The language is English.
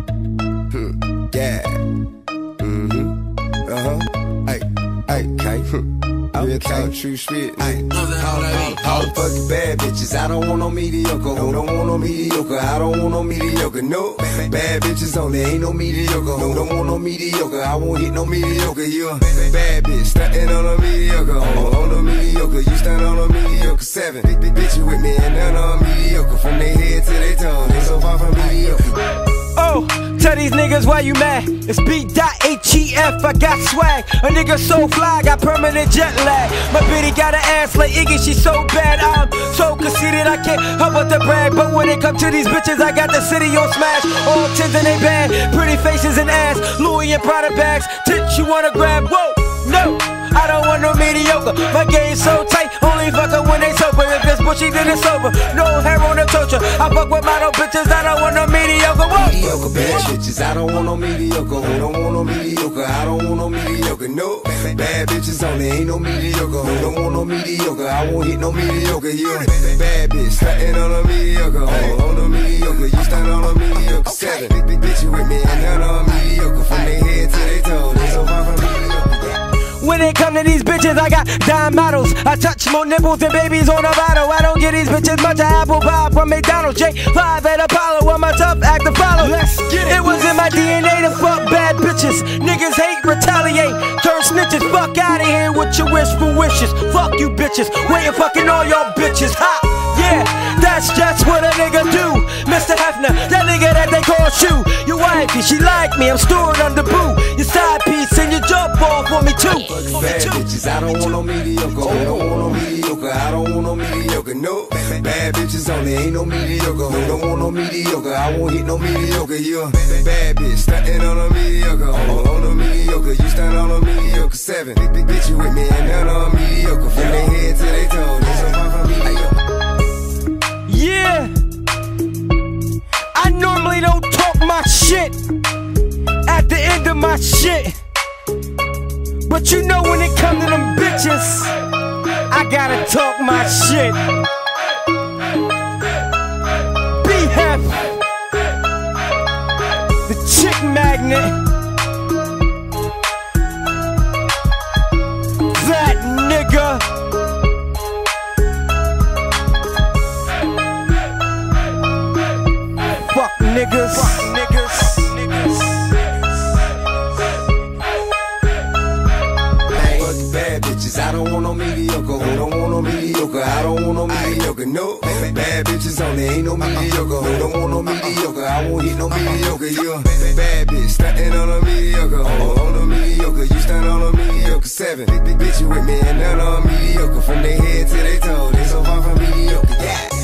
Yeah. Hey, okay. Real talk, true spit. All fucking bad bitches. I don't want no mediocre. Who don't want no mediocre? I don't want no mediocre. No, bad bitches only. Ain't no mediocre. Who don't want no mediocre? I won't hit no mediocre. You a bad bitch, stuntin' on a mediocre. On a mediocre, you stunt on a mediocre. 7 bitch, you with me and none on mediocre. From their head to their toe, they so far from mediocre. Oh, tell these niggas why you mad. It's B.HEF, I got swag. A nigga so fly, got permanent jet lag. My bitty got an ass like Iggy, she so bad. I'm so conceited, I can't help but to brag. But when it comes to these bitches, I got the city on smash. All tins and they bad, pretty faces and ass. Louis and Prada bags, tits you wanna grab. Whoa, no, I don't want no mediocre. My game's so tight, only fuck her when they sober. If it's bushy, then it's over. No hair on the torture. I fuck with model bitches, I don't want no mediocre. Whoa. Mediocre bad bitches, I don't want no mediocre. Who don't want no mediocre? I don't want no mediocre. No, bad bitches only, ain't no mediocre. Who don't want no mediocre? I won't hit no mediocre. You a bad bitch, stuntin' on a mediocre. On a mediocre, you stunt on a mediocre. 7 bitch, you with me and none on mediocre. From their head to their toe, they so far from mediocre. When it come to these bitches, I got dime models. I touch more nipples than babies on a bottle. I don't get these bitches much of apple pie from McDonald's. J5 at Apollo, I'm a tough act to follow. Let's get it. It was in my DNA to fuck bad bitches. Niggas hate, retaliate, turn snitches. Fuck out of here with your wishful wishes. Fuck you bitches, waiting fucking all y'all bitches. Ha! Yeah, that's just what a nigga do. Mr. Hefner, that nigga that they call Shoe. Your wifey, she like me, I'm stored under boo. Your side piece and your jump ball for me too. Bad bitches, I don't want no mediocre. Who don't want no mediocre? I don't want no mediocre. No, bad bitches only, ain't no mediocre. Who don't want no mediocre? I won't hit no mediocre. You a bad bitch, stuntin' on a mediocre. On a mediocre, you stunt on a mediocre. 7 bitch, you with me and none on mediocre. From their head to their toe, they so far from mediocre. Yeah, I normally don't talk my shit at the end of my shit, but you know when it comes to them bitches, I gotta talk my shit. B.Hef, the chick magnet, that nigga. Fuck niggas. Fuck niggas. Bad bitches, I don't want no mediocre. Who don't want no mediocre? I don't want no mediocre. No, bad bitches only, ain't no mediocre. Who don't want no mediocre? I won't hit no mediocre. You a bad bitch, stuntin' on a mediocre. On a mediocre, you stunt on a mediocre. 7 bitch, you with me and none on mediocre. From their head to their toe, they so far from mediocre. Yeah.